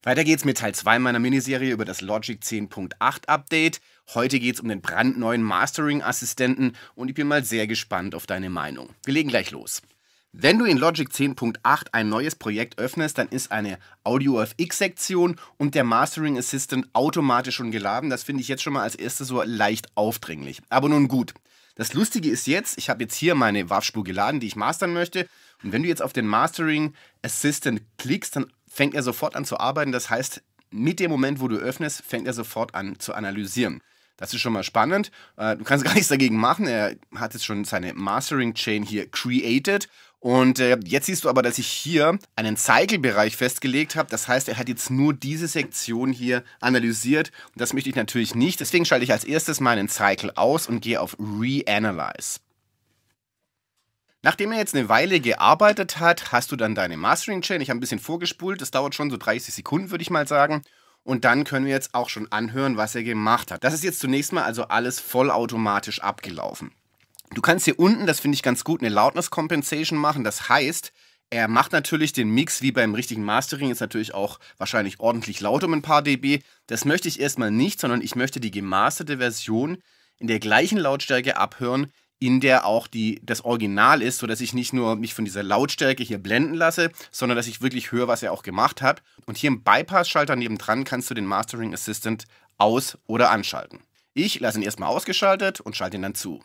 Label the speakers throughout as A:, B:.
A: Weiter geht's mit Teil 2 meiner Miniserie über das Logic 10.8 Update. Heute geht's um den brandneuen Mastering-Assistenten und ich bin mal sehr gespannt auf deine Meinung. Wir legen gleich los. Wenn du in Logic 10.8 ein neues Projekt öffnest, dann ist eine Audio-FX-Sektion und der Mastering Assistant automatisch schon geladen. Das finde ich jetzt schon mal als erstes so leicht aufdringlich. Aber nun gut. Das Lustige ist jetzt, ich habe jetzt hier meine WAV-Spur geladen, die ich mastern möchte. Und wenn du jetzt auf den Mastering Assistant klickst, dann fängt er sofort an zu arbeiten. Das heißt, mit dem Moment, wo du öffnest, fängt er sofort an zu analysieren. Das ist schon mal spannend. Du kannst gar nichts dagegen machen. Er hat jetzt schon seine Mastering-Chain hier created. Und jetzt siehst du aber, dass ich hier einen Cycle-Bereich festgelegt habe. Das heißt, er hat jetzt nur diese Sektion hier analysiert. Und das möchte ich natürlich nicht. Deswegen schalte ich als erstes meinen Cycle aus und gehe auf Reanalyze. Nachdem er jetzt eine Weile gearbeitet hat, hast du dann deine Mastering-Chain. Ich habe ein bisschen vorgespult. Das dauert schon so 30 Sekunden, würde ich mal sagen. Und dann können wir jetzt auch schon anhören, was er gemacht hat. Das ist jetzt zunächst mal also alles vollautomatisch abgelaufen. Du kannst hier unten, das finde ich ganz gut, eine Loudness Compensation machen. Das heißt, er macht natürlich den Mix wie beim richtigen Mastering jetzt natürlich auch wahrscheinlich ordentlich laut um ein paar dB. Das möchte ich erstmal nicht, sondern ich möchte die gemasterte Version in der gleichen Lautstärke abhören, in der auch das Original ist, sodass ich nicht nur mich von dieser Lautstärke hier blenden lasse, sondern dass ich wirklich höre, was er auch gemacht hat. Und hier im Bypass-Schalter nebendran kannst du den Mastering Assistant aus- oder anschalten. Ich lasse ihn erstmal ausgeschaltet und schalte ihn dann zu.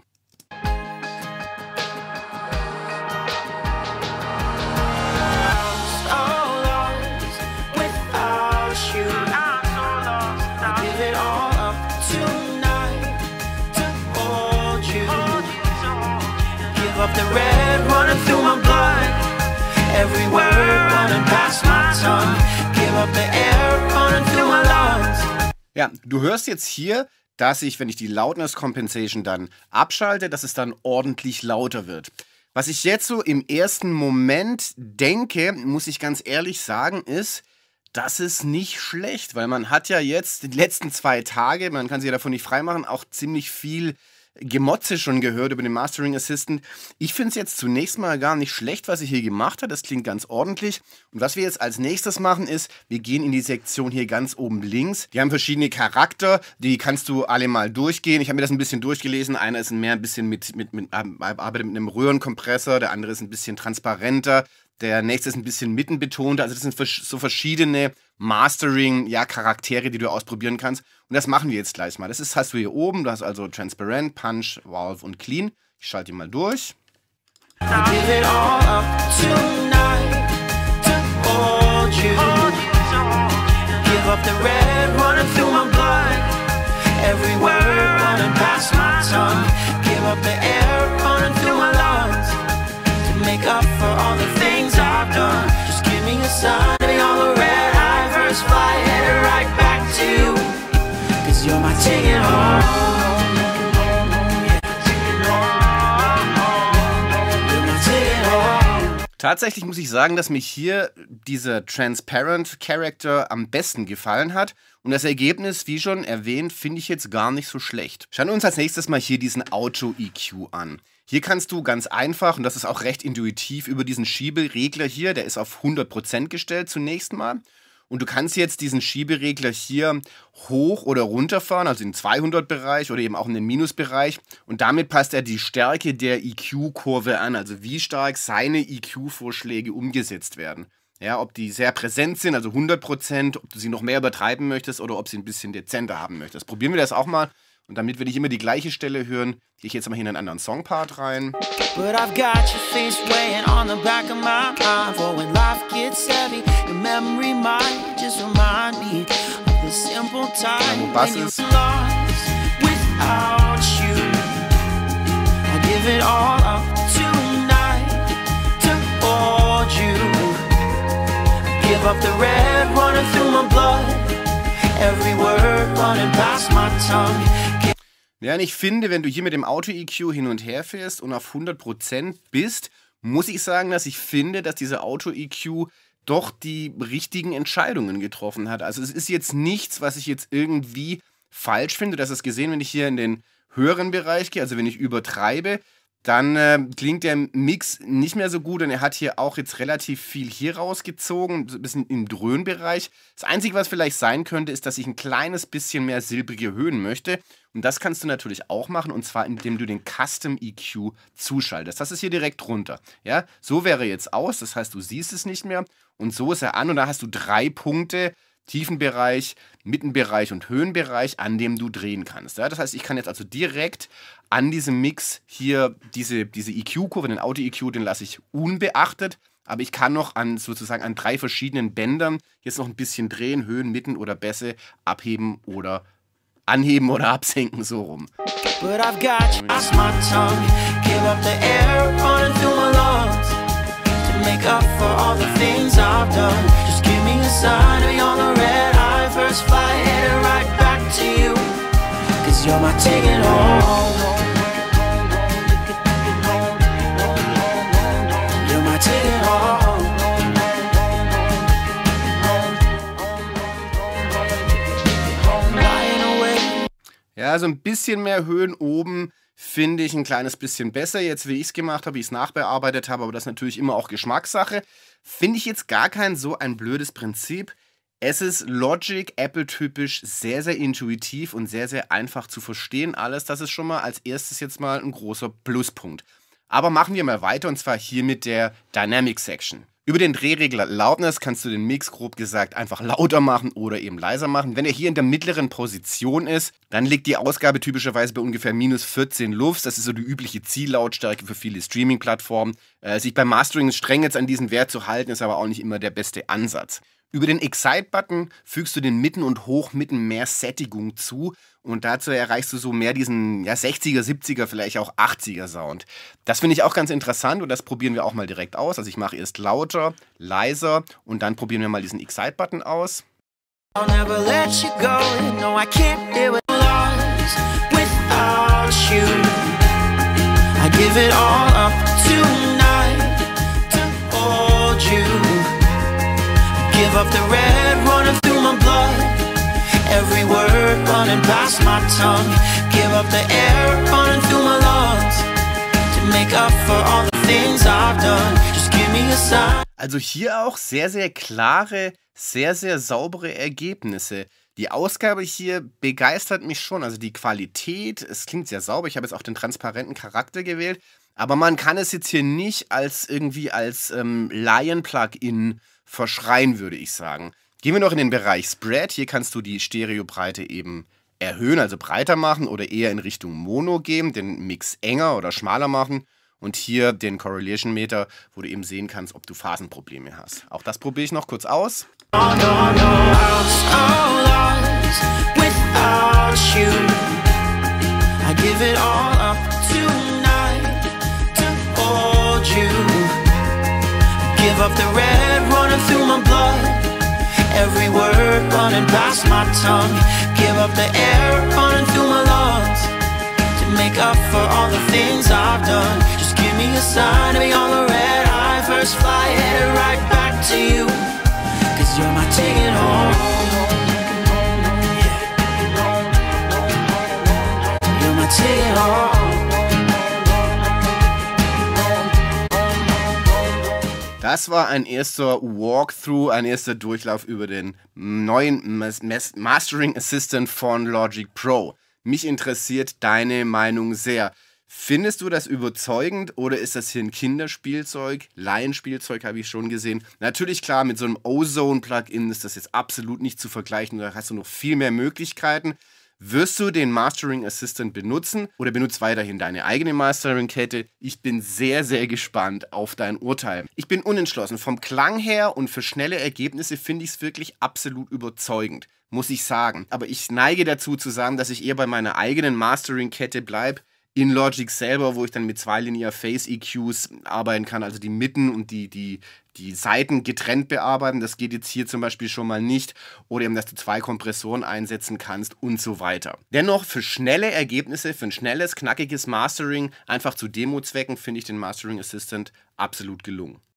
B: The red running through my blood, every word running past my tongue. Give up the air running through my lungs.
A: Ja, du hörst jetzt hier, dass ich, wenn ich die Loudness Compensation dann abschalte, dass es dann ordentlich lauter wird. Was ich jetzt so im ersten Moment denke, muss ich ganz ehrlich sagen, ist, das ist nicht schlecht, weil man hat ja jetzt die letzten 2 Tage, man kann sich ja davon nicht freimachen, auch ziemlich viel Gemotze schon gehört über den Mastering Assistant. Ich finde es jetzt zunächst mal gar nicht schlecht, was er hier gemacht hat. Das klingt ganz ordentlich. Und was wir jetzt als nächstes machen ist, wir gehen in die Sektion hier ganz oben links. Die haben verschiedene Charakter, die kannst du alle mal durchgehen. Ich habe mir das ein bisschen durchgelesen. Einer ist mehr ein bisschen arbeitet mit einem Röhrenkompressor, der andere ist ein bisschen transparenter. Der nächste ist ein bisschen mittenbetont. Also das sind so verschiedene Mastering-Charaktere, die du ausprobieren kannst. Und das machen wir jetzt gleich mal. Hast du hier oben. Du hast also Transparent, Punch, Valve und Clean. Ich schalte ihn mal durch. Make up for all the things I've done. Just give me a sign, and all the red eye verse fly headed right back to you. 'Cause you're my ticket home. You're my ticket home. Tatsächlich muss ich sagen, dass mich hier dieser Transparent Character am besten gefallen hat. Und das Ergebnis, wie schon erwähnt, finde ich jetzt gar nicht so schlecht. Schauen wir uns als nächstes mal hier diesen Auto-EQ an. Hier kannst du ganz einfach, und das ist auch recht intuitiv, über diesen Schieberegler hier, der ist auf 100% gestellt zunächst mal. Und du kannst jetzt diesen Schieberegler hier hoch oder runter fahren, also in den 200-Bereich oder eben auch in den Minusbereich. Und damit passt er die Stärke der EQ-Kurve an, also wie stark seine EQ-Vorschläge umgesetzt werden. Ja, ob die sehr präsent sind, also 100%, ob du sie noch mehr übertreiben möchtest oder ob sie ein bisschen dezenter haben möchtest. Probieren wir das auch mal. Und damit will ich immer die gleiche Stelle hören, gehe ich jetzt mal hier in einen anderen Songpart rein.
B: But I've got your face weighing on the back of my mind. For when life gets heavy, your memory might just remind me of the simple time when you're lost without you. I give it all up tonight to hold you. I give up the red running through my blood. Every word running past my tongue.
A: Ja, und ich finde, wenn du hier mit dem Auto-EQ hin und her fährst und auf 100% bist, muss ich sagen, dass ich finde, dass dieser Auto-EQ doch die richtigen Entscheidungen getroffen hat. Also es ist jetzt nichts, was ich jetzt irgendwie falsch finde. Du hast es gesehen, wenn ich hier in den höheren Bereich gehe, also wenn ich übertreibe, dann klingt der Mix nicht mehr so gut und er hat hier auch jetzt relativ viel hier rausgezogen, so ein bisschen im Dröhnbereich. Das Einzige, was vielleicht sein könnte, ist, dass ich ein kleines bisschen mehr silbrige Höhen möchte. Und das kannst du natürlich auch machen, und zwar indem du den Custom EQ zuschaltest. Das ist hier direkt drunter. Ja? So wäre er jetzt aus, das heißt, du siehst es nicht mehr. Und so ist er an und da hast du 3 Punkte. Tiefenbereich, Mittenbereich und Höhenbereich, an dem du drehen kannst. Ja? Das heißt, ich kann jetzt also direkt an diesem Mix hier diese EQ-Kurve, den Auto-EQ, den lasse ich unbeachtet, aber ich kann noch sozusagen an 3 verschiedenen Bändern jetzt noch ein bisschen drehen, Höhen, Mitten oder Bässe, abheben oder anheben oder absenken, so rum. But I've got you, lost my tongue, give up the air, running through my lungs, to make up for all the things I've done. Just give me a sign to be on the red eye, first flight, headed right back to you, 'cause you're my ticket home. You're my ticket home. Ja, so ein bisschen mehr Höhen oben finde ich ein kleines bisschen besser, jetzt wie ich es gemacht habe, wie ich es nachbearbeitet habe, aber das ist natürlich immer auch Geschmackssache. Finde ich jetzt gar kein so ein blödes Prinzip. Es ist Logic, Apple-typisch, sehr, sehr intuitiv und sehr, sehr einfach zu verstehen alles. Das ist schon mal als erstes jetzt mal ein großer Pluspunkt. Aber machen wir mal weiter, und zwar hier mit der Dynamic Section. Über den Drehregler Loudness kannst du den Mix grob gesagt einfach lauter machen oder eben leiser machen. Wenn er hier in der mittleren Position ist, dann liegt die Ausgabe typischerweise bei ungefähr -14 Lufs. Das ist so die übliche Ziellautstärke für viele Streaming-Plattformen. Sich beim Mastering streng jetzt an diesen Wert zu halten, ist aber auch nicht immer der beste Ansatz. Über den Excite-Button fügst du den Mitten- und Hochmitten mehr Sättigung zu und dazu erreichst du so mehr diesen 60er, 70er, vielleicht auch 80er Sound. Das finde ich auch ganz interessant und das probieren wir auch mal direkt aus. Also ich mache erst lauter, leiser und dann probieren wir mal diesen Excite-Button aus. I'll never let you go, no I can't live without you. I give it all up tonight to hold you. Give up the red running through my blood, every word running past my tongue. Give up the air running through my lungs, to make up for all the things I've done. Just give me a sign. Also hier auch sehr, sehr klare, sehr, sehr saubere Ergebnisse. Die Ausgabe hier begeistert mich schon, also die Qualität, es klingt sehr sauber. Ich habe jetzt auch den transparenten Charakter gewählt, aber man kann es jetzt hier nicht als Lion-Plugin verschreien, würde ich sagen. Gehen wir noch in den Bereich Spread. Hier kannst du die Stereobreite eben erhöhen, also breiter machen oder eher in Richtung Mono gehen, den Mix enger oder schmaler machen. Und hier den Correlation Meter, wo du eben sehen kannst, ob du Phasenprobleme hast. Auch das probiere ich noch kurz aus. Give up the red running through my blood, every word running past my tongue. Give up the air running through my lungs, to make up for all the things I've done. Just give me a sign to be on the red eye, first flight headed right back to you, 'cause you're my ticket home. Yeah. You're my ticket home. Das war ein erster Walkthrough, ein erster Durchlauf über den neuen Mastering Assistant von Logic Pro. Mich interessiert deine Meinung sehr. Findest du das überzeugend oder ist das hier ein Kinderspielzeug? Laienspielzeug habe ich schon gesehen. Natürlich klar, mit so einem Ozone-Plugin ist das jetzt absolut nicht zu vergleichen. Da hast du noch viel mehr Möglichkeiten. Wirst du den Mastering Assistant benutzen oder benutzt weiterhin deine eigene Mastering-Kette? Ich bin sehr, sehr gespannt auf dein Urteil. Ich bin unentschlossen. Vom Klang her und für schnelle Ergebnisse finde ich es wirklich absolut überzeugend, muss ich sagen. Aber ich neige dazu zu sagen, dass ich eher bei meiner eigenen Mastering-Kette bleibe, in Logic selber, wo ich dann mit 2 Linear Phase EQs arbeiten kann, also die Mitten und die Seiten getrennt bearbeiten. Das geht jetzt hier zum Beispiel schon mal nicht. Oder eben, dass du 2 Kompressoren einsetzen kannst und so weiter. Dennoch für schnelle Ergebnisse, für ein schnelles, knackiges Mastering, einfach zu Demo-Zwecken, finde ich den Mastering Assistant absolut gelungen.